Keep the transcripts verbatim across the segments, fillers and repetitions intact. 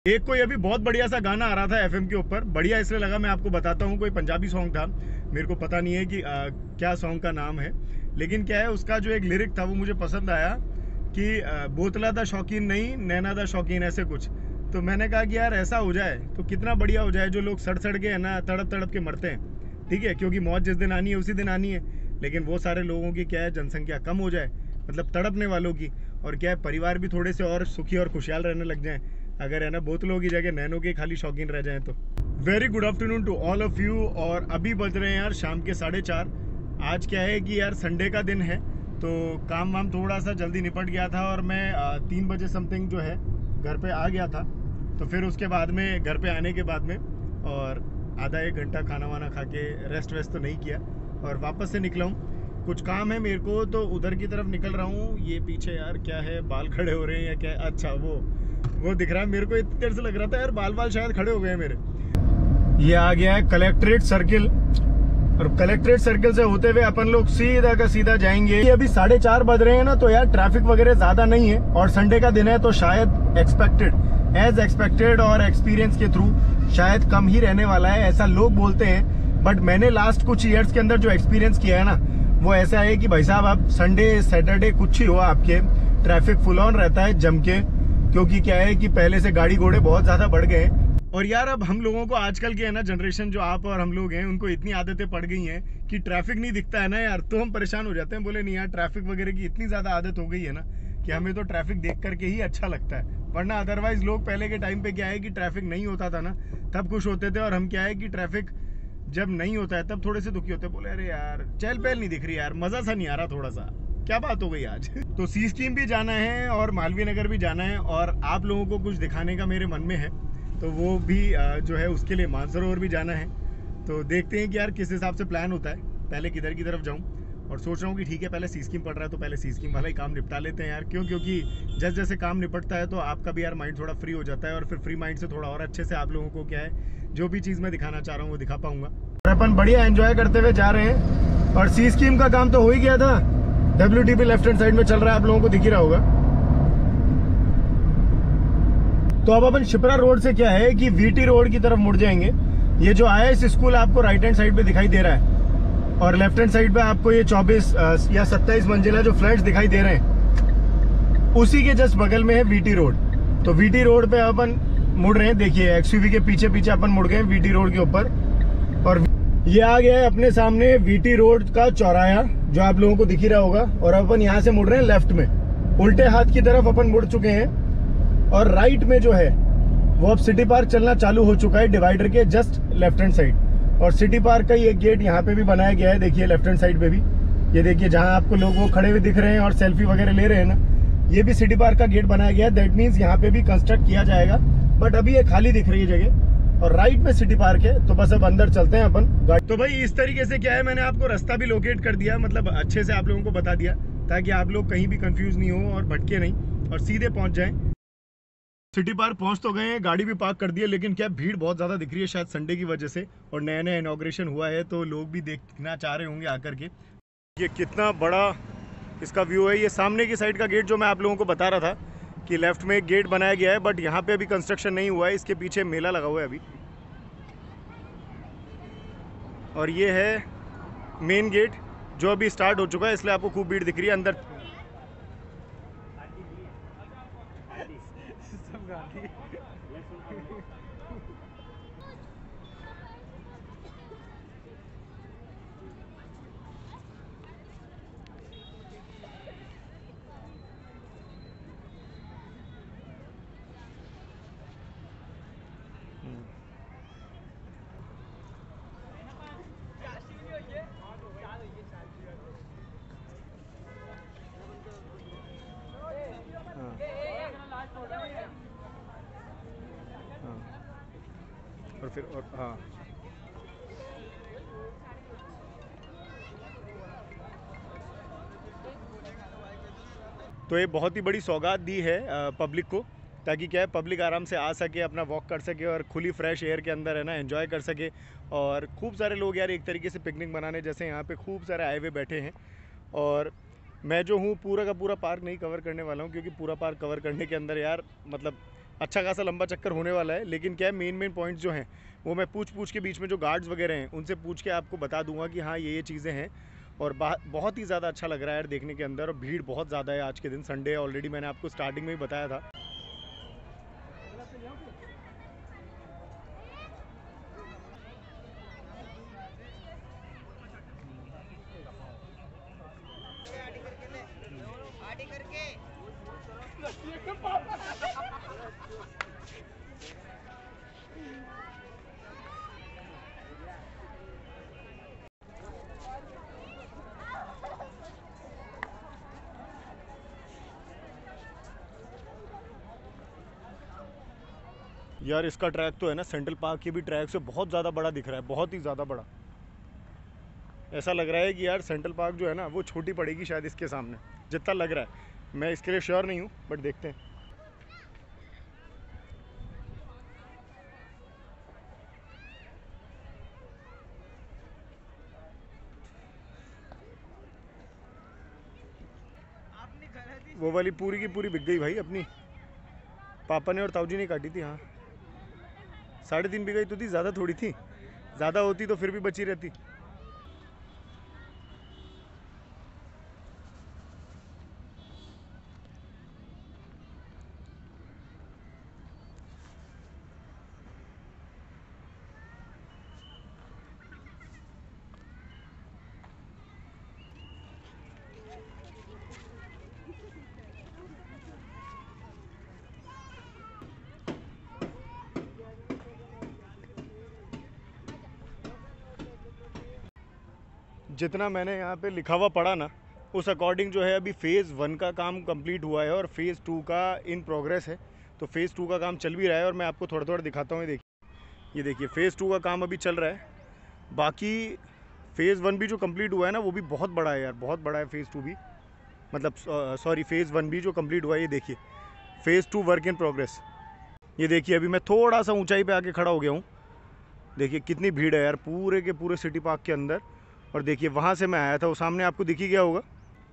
एक कोई अभी बहुत बढ़िया सा गाना आ रहा था एफएम के ऊपर, बढ़िया इसलिए लगा मैं आपको बताता हूँ। कोई पंजाबी सॉन्ग था, मेरे को पता नहीं है कि आ, क्या सॉन्ग का नाम है, लेकिन क्या है उसका जो एक लिरिक था वो मुझे पसंद आया कि आ, बोतला दा शौकीन नहीं नैना दा शौकीन, ऐसे कुछ। तो मैंने कहा कि यार ऐसा हो जाए तो कितना बढ़िया हो जाए, जो लोग सड़ सड़ के है ना तड़प तड़प के मरते हैं, ठीक है, क्योंकि मौत जिस दिन आनी है उसी दिन आनी है, लेकिन वो सारे लोगों की क्या है जनसंख्या कम हो जाए, मतलब तड़पने वालों की, और क्या है परिवार भी थोड़े से और सुखी और खुशहाल रहने लग जाएं, अगर है ना बोतलों की जगह नैनों के खाली शौकीन रह जाएं तो। Very good afternoon to all of you. और अभी बज रहे हैं यार शाम के साढ़े चार। आज क्या है कि यार संडे का दिन है, तो काम वाम थोड़ा सा जल्दी निपट गया था और मैं तीन बजे समथिंग जो है घर पे आ गया था। तो फिर उसके बाद में घर पे आने के बाद में और आधा एक घंटा खाना वाना खा के रेस्ट वेस्ट तो नहीं किया और वापस से निकला हूँ। कुछ काम है मेरे को तो उधर की तरफ निकल रहा हूँ। ये पीछे यार क्या है, बाल खड़े हो रहे हैं या क्या? अच्छा वो वो दिख रहा है मेरे को, इतनी देर से लग रहा था यार बाल बाल शायद खड़े हो गए हैं मेरे। ये आ गया है कलेक्ट्रेट सर्किल, और कलेक्ट्रेट सर्किल से होते हुए अपन लोग सीधा का सीधा जाएंगे। अभी साढ़े चार बज रहे हैं ना, तो यार ट्रैफिक वगैरह ज्यादा नहीं है और संडे का दिन है, तो शायद एक्सपेक्टेड एज एक्सपेक्टेड और एक्सपीरियंस के थ्रू शायद कम ही रहने वाला है, ऐसा लोग बोलते हैं। बट मैंने लास्ट कुछ ईयर्स के अंदर जो एक्सपीरियंस किया है ना, वो ऐसा है कि भाई साहब अब संडे सैटरडे कुछ ही हुआ आपके ट्रैफिक फुल ऑन रहता है जम के, क्योंकि क्या है कि पहले से गाड़ी घोड़े बहुत ज्यादा बढ़ गए हैं। और यार अब हम लोगों को आजकल के है ना जनरेशन जो आप और हम लोग हैं, उनको इतनी आदतें पड़ गई हैं कि ट्रैफिक नहीं दिखता है ना यार, तो हम परेशान हो जाते हैं। बोले नहीं यार, ट्रैफिक वगैरह की इतनी ज्यादा आदत हो गई है ना कि हमें तो ट्रैफिक देख करके ही अच्छा लगता है, वरना अदरवाइज लोग पहले के टाइम पे क्या है कि ट्रैफिक नहीं होता था ना तब खुश होते थे, और हम क्या है कि ट्रैफिक जब नहीं होता है तब थोड़े से दुखी होते हैं। बोले अरे यार चहल पहल नहीं दिख रही यार, मजा सा नहीं आ रहा, थोड़ा सा क्या बात हो गई आज। तो सी स्कीम भी जाना है और मालवीय नगर भी जाना है, और आप लोगों को कुछ दिखाने का मेरे मन में है, तो वो भी जो है उसके लिए मानसरोवर भी जाना है। तो देखते हैं कि यार किस हिसाब से प्लान होता है, पहले किधर की तरफ जाऊं। और सोच रहा हूँ कि ठीक है पहले सी स्कीम पड़ रहा है तो पहले सी स्कीम वाला ही काम निपटा लेते हैं यार, क्यों? क्योंकि जैसे जैसे काम निपटता है तो आपका भी यार माइंड थोड़ा फ्री हो जाता है, और फिर फ्री माइंड से थोड़ा और अच्छे से आप लोगों को क्या है जो भी चीज़ मैं दिखाना चाह रहा हूँ वो दिखा पाऊंगा। अपन बढ़िया एंजॉय करते हुए जा रहे हैं, और सी स्कीम का काम तो हो ही गया था। W T P left hand side में चल रहा है, आप लोगों को दिख ही रहा होगा। तो अब अपन शिप्रा रोड से क्या है कि वीटी रोड की तरफ मुड़ जाएंगे। ये जो आई एस स्कूल आपको राइट हैंड साइड पे दिखाई दे रहा है, और लेफ्ट हैंड साइड पे आपको ये चौबीस या सत्ताईस मंजिला जो फ्लैट्स दिखाई दे रहे हैं, उसी के जस्ट बगल में है वीटी रोड। तो वीटी रोड पे अपन मुड़ रहे हैं, देखिए एक्सयूवी के पीछे पीछे अपन मुड़ गए वीटी रोड के ऊपर, और ये आ गया है अपने सामने वीटी रोड का चौराहा जो आप लोगों को दिख ही रहा होगा। और अपन यहाँ से मुड़ रहे हैं लेफ्ट में, उल्टे हाथ की तरफ अपन मुड़ चुके हैं, और राइट में जो है वो अब सिटी पार्क चलना चालू हो चुका है डिवाइडर के जस्ट लेफ्ट हैंड साइड। और सिटी पार्क का ये गेट यहाँ पे भी बनाया गया है, देखिए लेफ्ट हैंड साइड पे भी, ये देखिए जहाँ आपको लोग वो खड़े हुए दिख रहे हैं और सेल्फी वगैरह ले रहे हैं ना, ये भी सिटी पार्क का गेट बनाया गया है। दैट मीन्स यहाँ पे भी कंस्ट्रक्ट किया जाएगा, बट अभी ये खाली दिख रही है जगह, और राइट में सिटी पार्क है। तो बस अब अंदर चलते हैं अपन गाड़ी। तो भाई इस तरीके से क्या है, मैंने आपको रास्ता भी लोकेट कर दिया, मतलब अच्छे से आप लोगों को बता दिया, ताकि आप लोग कहीं भी कंफ्यूज नहीं हो और भटके नहीं और सीधे पहुंच जाएं। सिटी पार्क पहुंच तो गए हैं, गाड़ी भी पार्क कर दी है, लेकिन क्या भीड़ बहुत ज़्यादा दिख रही है, शायद संडे की वजह से, और नया नया इनॉग्रेशन हुआ है तो लोग भी देखना चाह रहे होंगे आकर के। ये कितना बड़ा इसका व्यू है। ये सामने की साइड का गेट जो मैं आप लोगों को बता रहा था कि लेफ्ट में एक गेट बनाया गया है, बट यहाँ पे अभी कंस्ट्रक्शन नहीं हुआ है, इसके पीछे मेला लगा हुआ है अभी। और ये है मेन गेट जो अभी स्टार्ट हो चुका है, इसलिए आपको खूब भीड़ दिख रही है अंदर। और फिर और हाँ तो ये बहुत ही बड़ी सौगात दी है पब्लिक को, ताकि क्या है पब्लिक आराम से आ सके, अपना वॉक कर सके और खुली फ्रेश एयर के अंदर है ना एंजॉय कर सके। और खूब सारे लोग यार एक तरीके से पिकनिक मनाने जैसे यहाँ पे खूब सारे आए हुए बैठे हैं। और मैं जो हूँ पूरा का पूरा पार्क नहीं कवर करने वाला हूँ, क्योंकि पूरा पार्क कवर करने के अंदर यार मतलब अच्छा खासा लंबा चक्कर होने वाला है। लेकिन क्या है, मेन मेन पॉइंट्स जो हैं वो मैं पूछ पूछ के बीच में जो गार्ड्स वगैरह हैं उनसे पूछ के आपको बता दूंगा कि हाँ ये ये चीज़ें हैं। और बहुत ही ज़्यादा अच्छा लग रहा है यार देखने के अंदर, और भीड़ बहुत ज़्यादा है आज के दिन, संडे है ऑलरेडी, मैंने आपको स्टार्टिंग में ही बताया था। यार इसका ट्रैक तो है ना सेंट्रल पार्क के भी ट्रैक से बहुत ज़्यादा बड़ा दिख रहा है, बहुत ही ज़्यादा बड़ा। ऐसा लग रहा है कि यार सेंट्रल पार्क जो है ना वो छोटी पड़ेगी शायद इसके सामने, जितना लग रहा है। मैं इसके लिए श्योर नहीं हूँ, बट देखते हैं। वो वाली पूरी की पूरी बिक गई भाई अपनी, पापा ने और ताऊजी ने काटी थी। हाँ साढ़े तीन बिक गई तो थी, ज़्यादा थोड़ी थी, ज़्यादा होती तो फिर भी बची रहती। जितना मैंने यहाँ पे लिखा हुआ पढ़ा ना, उस अकॉर्डिंग जो है अभी फ़ेज़ वन का काम कंप्लीट हुआ है और फ़ेज़ टू का इन प्रोग्रेस है। तो फ़ेज़ टू का काम चल भी रहा है और मैं आपको थोड़ा थोड़ा दिखाता हूँ। ये देखिए, ये देखिए फ़ेज़ टू का काम अभी चल रहा है। बाकी फ़ेज़ वन भी जो कंप्लीट हुआ है ना वो भी बहुत बड़ा है यार, बहुत बड़ा है फ़ेज़ टू भी, मतलब सॉरी फ़ेज़ वन भी जो कंप्लीट हुआ है। ये देखिए phase two work in progress. ये देखिए अभी मैं थोड़ा सा ऊंचाई पे आके खड़ा हो गया हूँ। देखिए कितनी भीड़ है यार पूरे के पूरे सिटी पार्क के अंदर। और देखिए वहाँ से मैं आया था, वो सामने आपको दिख ही गया होगा।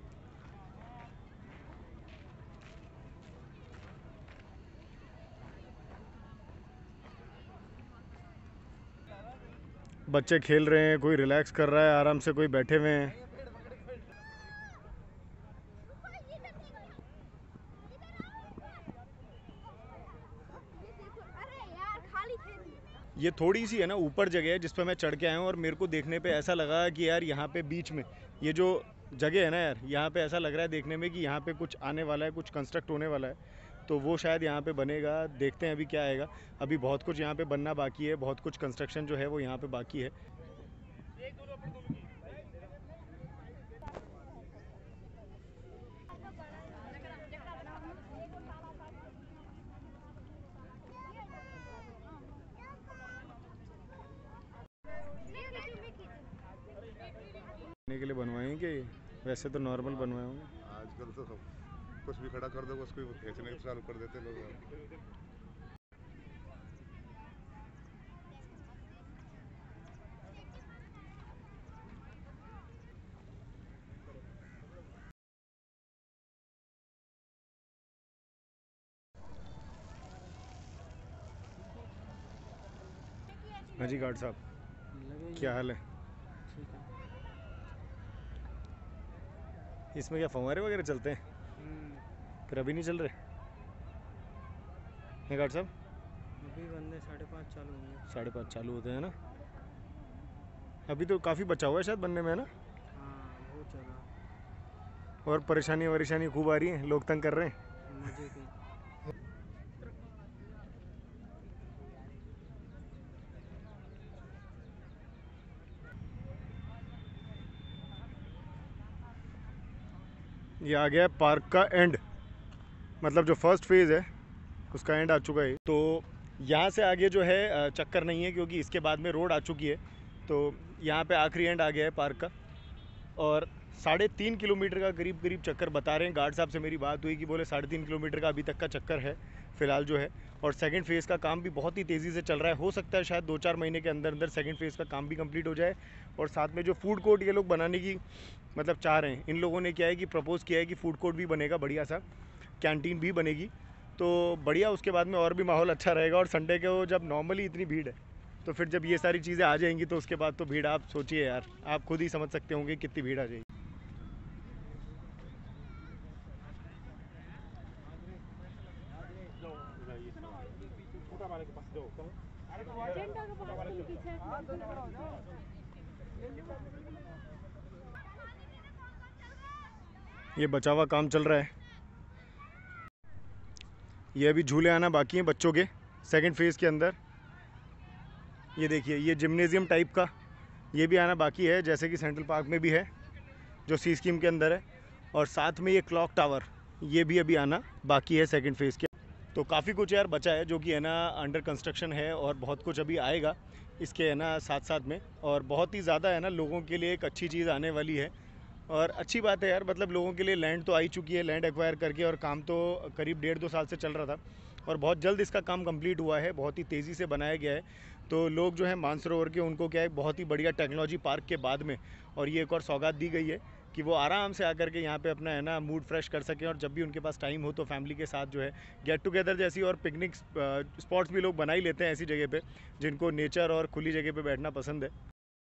बच्चे खेल रहे हैं, कोई रिलैक्स कर रहा है आराम से, कोई बैठे हुए हैं। ये थोड़ी सी है ना ऊपर जगह है जिस पर मैं चढ़ के आया हूँ, और मेरे को देखने पे ऐसा लगा कि यार यहाँ पे बीच में ये जो जगह है ना यार, यहाँ पे ऐसा लग रहा है देखने में कि यहाँ पे कुछ आने वाला है, कुछ कंस्ट्रक्ट होने वाला है। तो वो शायद यहाँ पे बनेगा, देखते हैं अभी क्या आएगा। अभी बहुत कुछ यहाँ पे बनना बाकी है, बहुत कुछ कंस्ट्रक्शन जो है वो यहाँ पे बाकी है। के लिए बनवाएं कि वैसे तो नॉर्मल बनवाए होंगे। आजकल तो सब कुछ भी खड़ा कर दो, उसको खींचने चालू कर देते लोग। हाँ जी गार्ड साहब, क्या हाल है? ठीक है। इसमें क्या फव्वारे वगैरह चलते हैं? फिर अभी नहीं चल रहे हैं गार्ड साहब? अभी बंदे साढ़े पाँच चालू होंगे। साढ़े पाँच चालू होते हैं ना? अभी तो काफ़ी बचा हुआ है शायद बनने में, है ना? हाँ वो चला। और परेशानी वरेशानी खूब आ रही हैं, लोग तंग कर रहे हैं। मजे की। ये आ गया है पार्क का एंड, मतलब जो फर्स्ट फेज़ है उसका एंड आ चुका है। तो यहाँ से आगे जो है चक्कर नहीं है, क्योंकि इसके बाद में रोड आ चुकी है। तो यहाँ पे आखिरी एंड आ गया है पार्क का, और साढ़े तीन किलोमीटर का करीब करीब चक्कर बता रहे हैं। गार्ड साहब से मेरी बात हुई कि बोले साढ़े तीन किलोमीटर का अभी तक का चक्कर है फ़िलहाल जो है। और सेकंड फेज़ का काम भी बहुत ही तेज़ी से चल रहा है। हो सकता है शायद दो चार महीने के अंदर अंदर सेकंड फेज़ का काम भी कंप्लीट हो जाए। और साथ में जो फूड कोर्ट ये लोग बनाने की मतलब चाह रहे हैं, इन लोगों ने क्या है कि प्रपोज़ किया है कि फूड कोर्ट भी बनेगा, बढ़िया सा कैंटीन भी बनेगी। तो बढ़िया, उसके बाद में और भी माहौल अच्छा रहेगा। और संडे को जब नॉर्मली इतनी भीड़ है, तो फिर जब ये सारी चीज़ें आ जाएंगी तो उसके बाद तो भीड़, आप सोचिए यार, आप खुद ही समझ सकते होंगे कितनी भीड़ आ जाएगी। ये बचा हुआ काम चल रहा है। ये अभी झूले आना बाकी हैं बच्चों के सेकंड फेज़ के अंदर। ये देखिए, ये जिम्नेजियम टाइप का ये भी आना बाकी है, जैसे कि सेंट्रल पार्क में भी है जो सी स्कीम के अंदर है। और साथ में ये क्लॉक टावर, ये भी अभी आना बाकी है सेकंड फेज़ के। तो काफ़ी कुछ यार बचा है जो कि है ना अंडर कंस्ट्रक्शन है, और बहुत कुछ अभी आएगा इसके है ना साथ साथ में। और बहुत ही ज़्यादा है ना लोगों के लिए एक अच्छी चीज़ आने वाली है। और अच्छी बात है यार, मतलब लोगों के लिए लैंड तो आई चुकी है, लैंड एक्वायर करके, और काम तो करीब डेढ़ दो साल से चल रहा था और बहुत जल्द इसका काम कंप्लीट हुआ है, बहुत ही तेज़ी से बनाया गया है। तो लोग जो है मानसरोवर के, उनको क्या है, बहुत ही बढ़िया टेक्नोलॉजी पार्क के बाद में और ये एक और सौगात दी गई है कि वो आराम से आकर के यहाँ पे अपना है ना मूड फ्रेश कर सकें। और जब भी उनके पास टाइम हो तो फैमिली के साथ जो है गेट टुगेदर जैसी और पिकनिक स्पॉट्स भी लोग बना ही लेते हैं ऐसी जगह पे जिनको नेचर और खुली जगह पे बैठना पसंद है।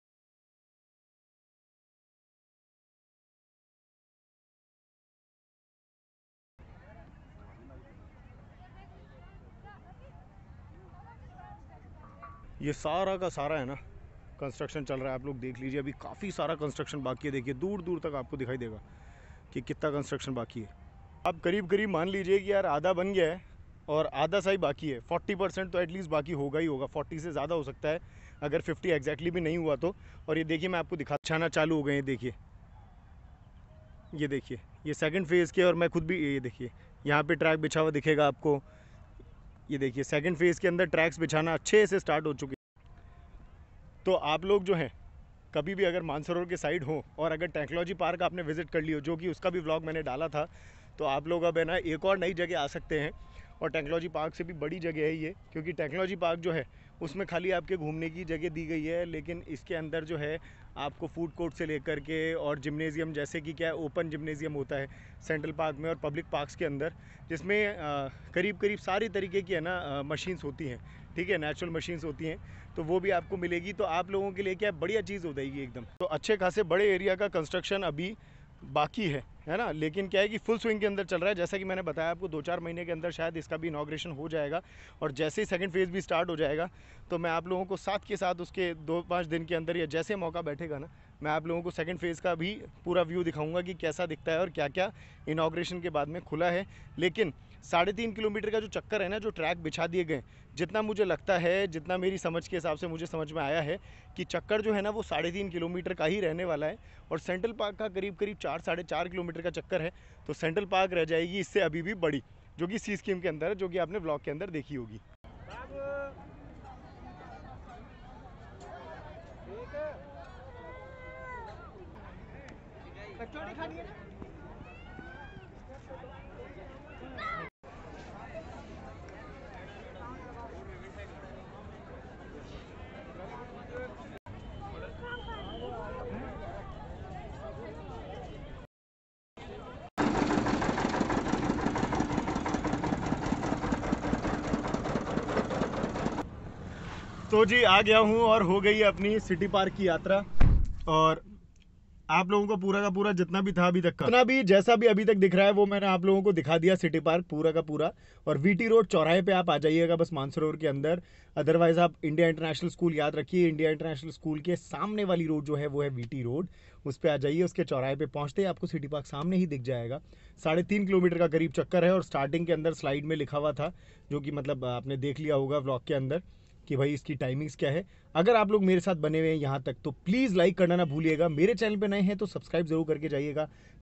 ये सारा का सारा है ना कंस्ट्रक्शन चल रहा है, आप लोग देख लीजिए, अभी काफ़ी सारा कंस्ट्रक्शन बाकी है। देखिए दूर दूर तक आपको दिखाई देगा कि कितना कंस्ट्रक्शन बाकी है। आप करीब करीब मान लीजिए कि यार आधा बन गया है और आधा सा ही बाकी है। फोर्टी परसेंट तो एटलीस्ट बाकी होगा ही होगा, फोर्टी से ज़्यादा हो सकता है अगर फिफ्टी एग्जैक्टली भी नहीं हुआ तो। और ये देखिए, मैं आपको दिखा, छाना चालू हो गए हैं। देखिए ये देखिए, ये सेकंड फेज़ के, और मैं खुद भी, ये देखिए यहाँ पे ट्रैक बिछा हुआ दिखेगा आपको। ये देखिए सेकंड फेज़ के अंदर ट्रैक्स बिछाना अच्छे से स्टार्ट हो चुके। तो आप लोग जो हैं कभी भी अगर मानसरोवर के साइड हो और अगर टेक्नोलॉजी पार्क आपने विज़िट कर ली हो, जो कि उसका भी व्लॉग मैंने डाला था, तो आप लोग अब है ना एक और नई जगह आ सकते हैं। और टेक्नोलॉजी पार्क से भी बड़ी जगह है ये, क्योंकि टेक्नोलॉजी पार्क जो है उसमें खाली आपके घूमने की जगह दी गई है, लेकिन इसके अंदर जो है आपको फूड कोर्ट से लेकर के और जिम्नेजियम, जैसे कि क्या ओपन जिम्नेजियम होता है सेंट्रल पार्क में और पब्लिक पार्क्स के अंदर, जिसमें करीब करीब सारी तरीके की है ना मशीन्स होती हैं, ठीक है, नेचुरल मशीन्स होती हैं, तो वो भी आपको मिलेगी। तो आप लोगों के लिए क्या बढ़िया चीज़ हो जाएगी एकदम। तो अच्छे खासे बड़े एरिया का कंस्ट्रक्शन अभी बाकी है है ना, लेकिन क्या है कि फुल स्विंग के अंदर चल रहा है। जैसा कि मैंने बताया आपको, दो चार महीने के अंदर शायद इसका भी इनॉग्रेशन हो जाएगा। और जैसे ही सेकंड फेज़ भी स्टार्ट हो जाएगा तो मैं आप लोगों को साथ के साथ उसके दो पाँच दिन के अंदर या जैसे मौका बैठेगा ना, मैं आप लोगों को सेकंड फेज़ का भी पूरा व्यू दिखाऊंगा कि कैसा दिखता है और क्या क्या इनॉग्रेशन के बाद में खुला है। लेकिन साढ़े तीन किलोमीटर का जो चक्कर है ना, जो ट्रैक बिछा दिए गए, जितना मुझे लगता है, जितना मेरी समझ के हिसाब से मुझे समझ में आया है कि चक्कर जो है ना वो साढ़े तीन किलोमीटर का ही रहने वाला है। और सेंट्रल पार्क का करीब करीब चार साढ़े चार किलोमीटर का चक्कर है। तो सेंट्रल पार्क रह जाएगी इससे अभी भी बड़ी, जो कि सी स्कीम के अंदर है, जो कि आपने ब्लॉग के अंदर देखी होगी। तो जी आ गया हूँ और हो गई है अपनी सिटी पार्क की यात्रा। और आप लोगों को पूरा का पूरा जितना भी था अभी तक का, जितना भी जैसा भी अभी तक दिख रहा है वो मैंने आप लोगों को दिखा दिया, सिटी पार्क पूरा का पूरा। और वीटी रोड चौराहे पे आप आ जाइएगा बस मानसरोवर के अंदर। अदरवाइज आप इंडिया इंटरनेशनल स्कूल याद रखिए, इंडिया इंटरनेशनल स्कूल के सामने वाली रोड जो है वो है वीटी रोड, उस पर आ जाइए। उसके चौराहे पे पहुंचते ही आपको सिटी पार्क सामने ही दिख जाएगा। साढ़े तीन किलोमीटर का करीब चक्कर है। और स्टार्टिंग के अंदर स्लाइड में लिखा हुआ था, जो कि मतलब आपने देख लिया होगा व्लॉग के अंदर, कि भाई इसकी टाइमिंग्स क्या है। अगर आप लोग मेरे साथ बने हुए हैं यहाँ तक तो प्लीज़ लाइक करना ना भूलिएगा। मेरे चैनल पे नए हैं तो सब्सक्राइब जरूर करके जाइएगा।